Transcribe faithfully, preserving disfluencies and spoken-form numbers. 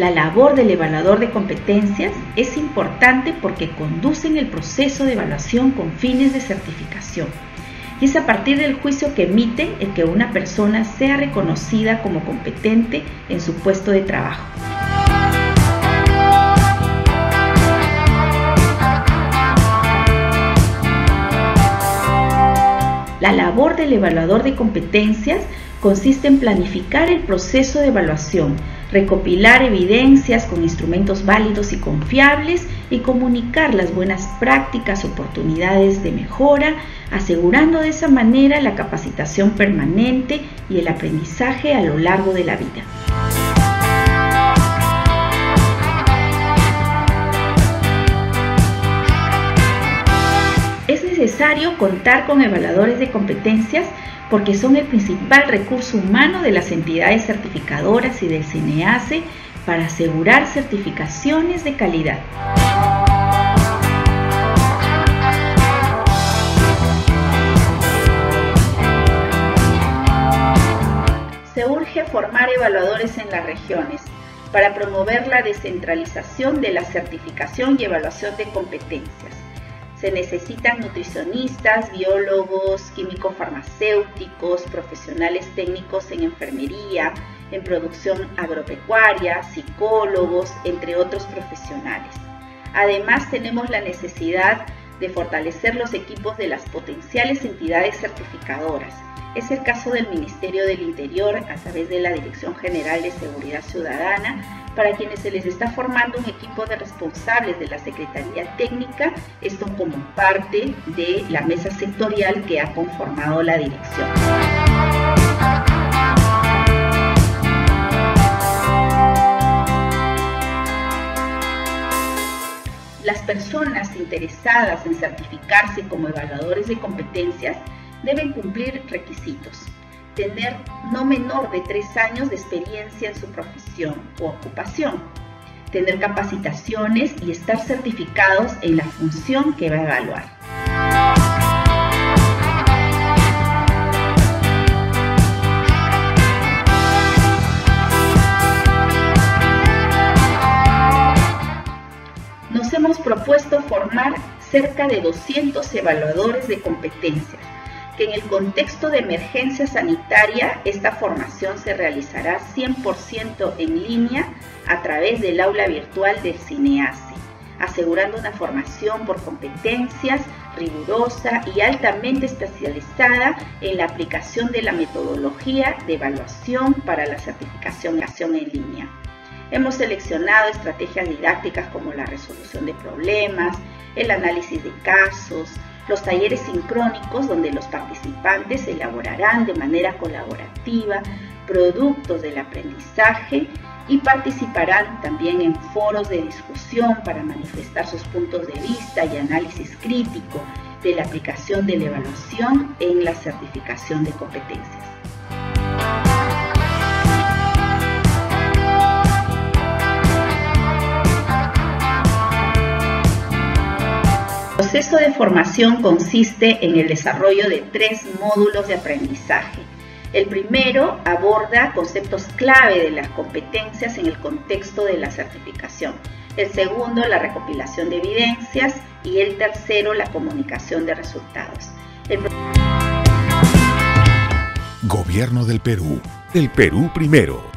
La labor del evaluador de competencias es importante porque conducen el proceso de evaluación con fines de certificación. Y es a partir del juicio que emite el que una persona sea reconocida como competente en su puesto de trabajo. La labor del evaluador de competencias consiste en planificar el proceso de evaluación, recopilar evidencias con instrumentos válidos y confiables y comunicar las buenas prácticas, oportunidades de mejora, asegurando de esa manera la capacitación permanente y el aprendizaje a lo largo de la vida. Es necesario contar con evaluadores de competencias porque son el principal recurso humano de las entidades certificadoras y del SENEACE para asegurar certificaciones de calidad. Se urge formar evaluadores en las regiones para promover la descentralización de la certificación y evaluación de competencias. Se necesitan nutricionistas, biólogos, químicos farmacéuticos, profesionales técnicos en enfermería, en producción agropecuaria, psicólogos, entre otros profesionales. Además, tenemos la necesidad de fortalecer los equipos de las potenciales entidades certificadoras. Es el caso del Ministerio del Interior a través de la Dirección General de Seguridad Ciudadana, para quienes se les está formando un equipo de responsables de la Secretaría Técnica, esto como parte de la mesa sectorial que ha conformado la dirección. Las personas interesadas en certificarse como evaluadores de competencias deben cumplir requisitos: tener no menor de tres años de experiencia en su profesión o ocupación, tener capacitaciones y estar certificados en la función que va a evaluar. Nos hemos propuesto formar cerca de doscientos evaluadores de competencias, que en el contexto de emergencia sanitaria esta formación se realizará cien por ciento en línea a través del aula virtual del SENEACE, asegurando una formación por competencias rigurosa y altamente especializada en la aplicación de la metodología de evaluación para la certificación en línea. Hemos seleccionado estrategias didácticas como la resolución de problemas, el análisis de casos, los talleres sincrónicos donde los participantes elaborarán de manera colaborativa productos del aprendizaje y participarán también en foros de discusión para manifestar sus puntos de vista y análisis crítico de la aplicación de la evaluación en la certificación de competencias. El proceso de formación consiste en el desarrollo de tres módulos de aprendizaje. El primero aborda conceptos clave de las competencias en el contexto de la certificación. El segundo, la recopilación de evidencias. Y el tercero, la comunicación de resultados. El... Gobierno del Perú. El Perú primero.